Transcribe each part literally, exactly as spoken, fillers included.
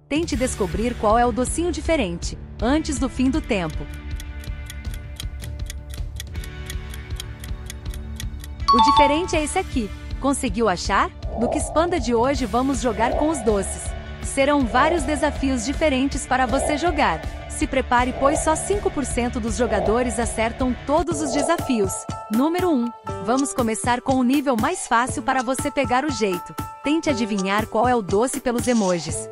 Tente descobrir qual é o docinho diferente, antes do fim do tempo. O diferente é esse aqui. Conseguiu achar? No Quiz Panda de hoje vamos jogar com os doces. Serão vários desafios diferentes para você jogar. Se prepare, pois só cinco por cento dos jogadores acertam todos os desafios. Número um. Vamos começar com o nível mais fácil para você pegar o jeito. Tente adivinhar qual é o doce pelos emojis.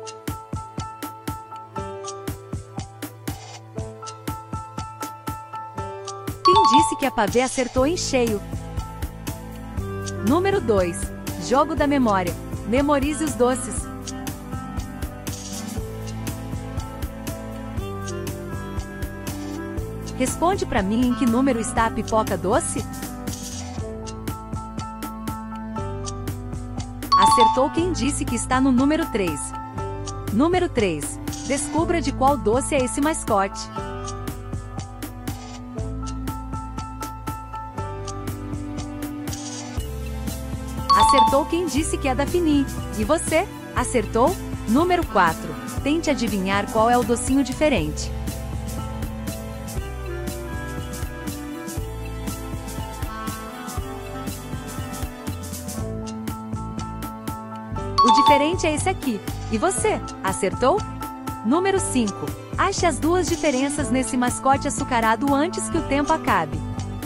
Quem disse que a pavê acertou em cheio? Número dois. Jogo da memória. Memorize os doces. Responde pra mim em que número está a pipoca doce? Acertou quem disse que está no número três. Número três. Descubra de qual doce é esse mascote. Acertou quem disse que é da Fini. E você? Acertou? Número quatro. Tente adivinhar qual é o docinho diferente. O diferente é esse aqui. E você? Acertou? Número cinco. Ache as duas diferenças nesse mascote açucarado antes que o tempo acabe.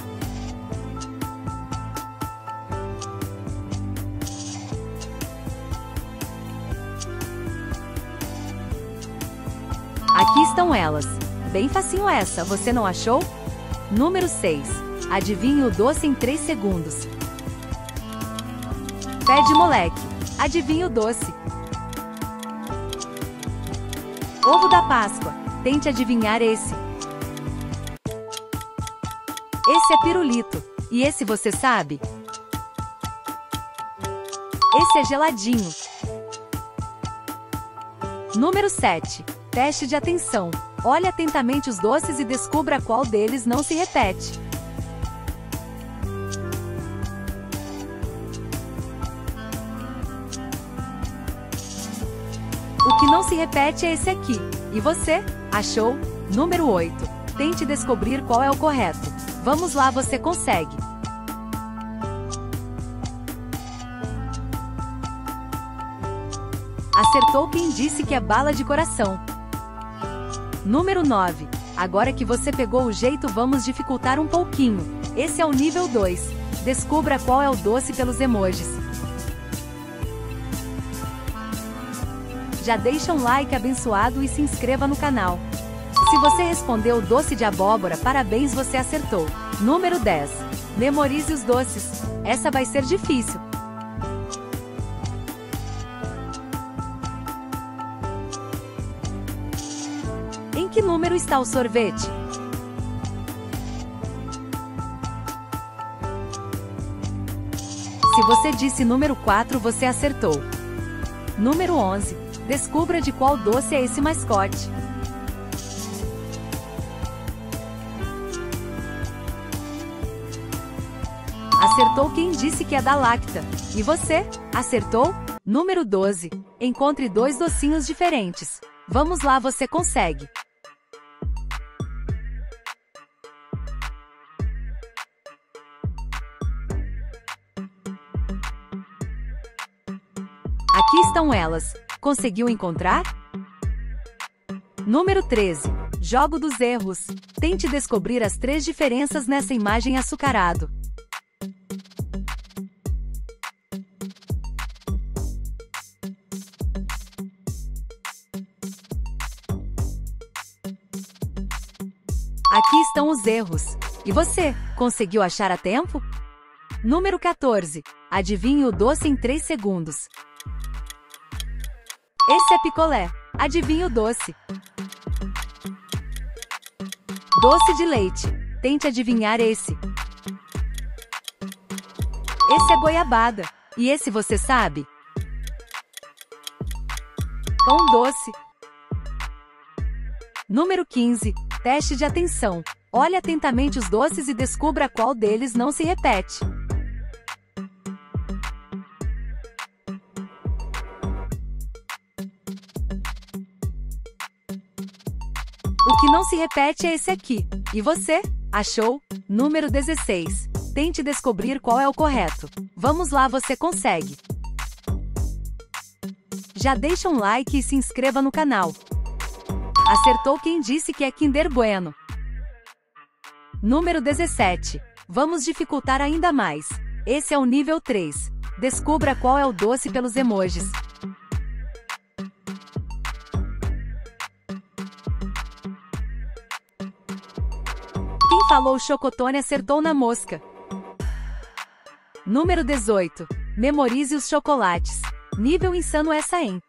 Aqui estão elas. Bem facinho essa, você não achou? Número seis. Adivinhe o doce em três segundos. Pé de moleque. Adivinhe o doce. Ovo da Páscoa. Tente adivinhar esse. Esse é pirulito. E esse você sabe? Esse é geladinho. Número sete. Teste de atenção. Olhe atentamente os doces e descubra qual deles não se repete. O que não se repete é esse aqui. E você? Achou? Número oito. Tente descobrir qual é o correto. Vamos lá, você consegue. Acertou quem disse que é bala de coração. Número nove. Agora que você pegou o jeito, vamos dificultar um pouquinho. Esse é o nível dois. Descubra qual é o doce pelos emojis. Já deixa um like abençoado e se inscreva no canal. Se você respondeu doce de abóbora, parabéns, você acertou. Número dez. Memorize os doces. Essa vai ser difícil. Em que número está o sorvete? Se você disse número quatro, você acertou. Número onze. Descubra de qual doce é esse mascote. Acertou quem disse que é da Lacta. E você? Acertou? Número doze. Encontre dois docinhos diferentes. Vamos lá, você consegue. Aqui estão elas. Conseguiu encontrar? Número treze. Jogo dos erros. Tente descobrir as três diferenças nessa imagem açucarado. Aqui estão os erros. E você, conseguiu achar a tempo? Número quatorze. Adivinhe o doce em três segundos. Esse é picolé. Adivinhe o doce. Doce de leite. Tente adivinhar esse. Esse é goiabada. E esse você sabe? Pão doce. Número quinze. Teste de atenção. Olhe atentamente os doces e descubra qual deles não se repete. O que não se repete é esse aqui. E você? Achou? Número dezesseis. Tente descobrir qual é o correto. Vamos lá, você consegue. Já deixa um like e se inscreva no canal. Acertou quem disse que é Kinder Bueno. Número dezessete. Vamos dificultar ainda mais. Esse é o nível três. Descubra qual é o doce pelos emojis. Quem falou chocotone acertou na mosca. Número dezoito. Memorize os chocolates. Nível insano essa, hein?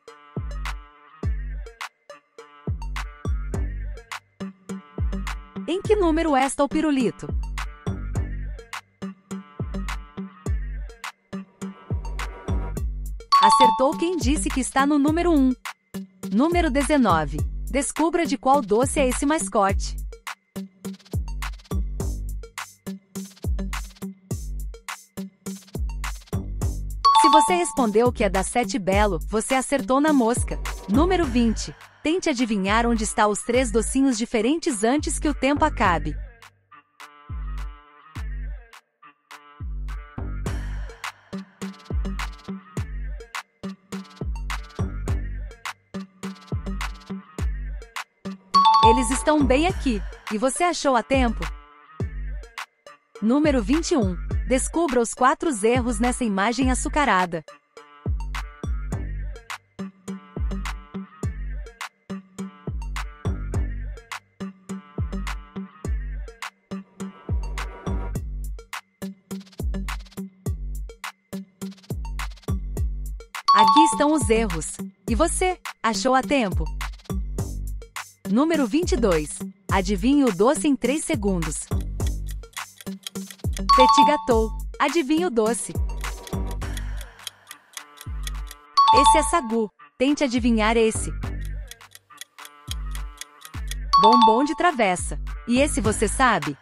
Em que número está o pirulito? Acertou quem disse que está no número um. Número dezenove. Descubra de qual doce é esse mascote. Se você respondeu que é da Sete Belo, você acertou na mosca. Número vinte. Tente adivinhar onde estão os três docinhos diferentes antes que o tempo acabe. Eles estão bem aqui. E você achou a tempo? Número vinte e um. Descubra os quatro erros nessa imagem açucarada. Aqui estão os erros. E você? Achou a tempo? Número vinte e dois. Adivinhe o doce em três segundos. Petit gâteau. Adivinhe o doce. Esse é sagu. Tente adivinhar esse. Bombom de travessa. E esse você sabe?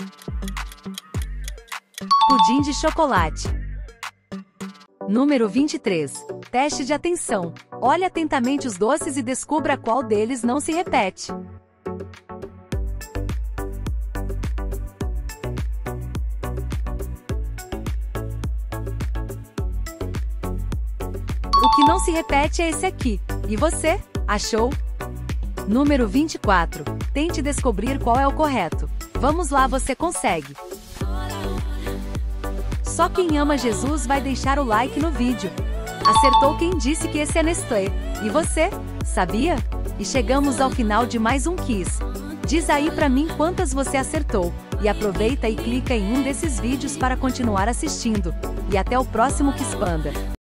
Pudim de chocolate. Número vinte e três. Teste de atenção. Olhe atentamente os doces e descubra qual deles não se repete. O que não se repete é esse aqui. E você? Achou? Número vinte e quatro. Tente descobrir qual é o correto. Vamos lá, você consegue. Só quem ama Jesus vai deixar o like no vídeo. Acertou quem disse que esse é Nestlé. E você? Sabia? E chegamos ao final de mais um Quiz. Diz aí pra mim quantas você acertou. E aproveita e clica em um desses vídeos para continuar assistindo. E até o próximo Quiz Panda.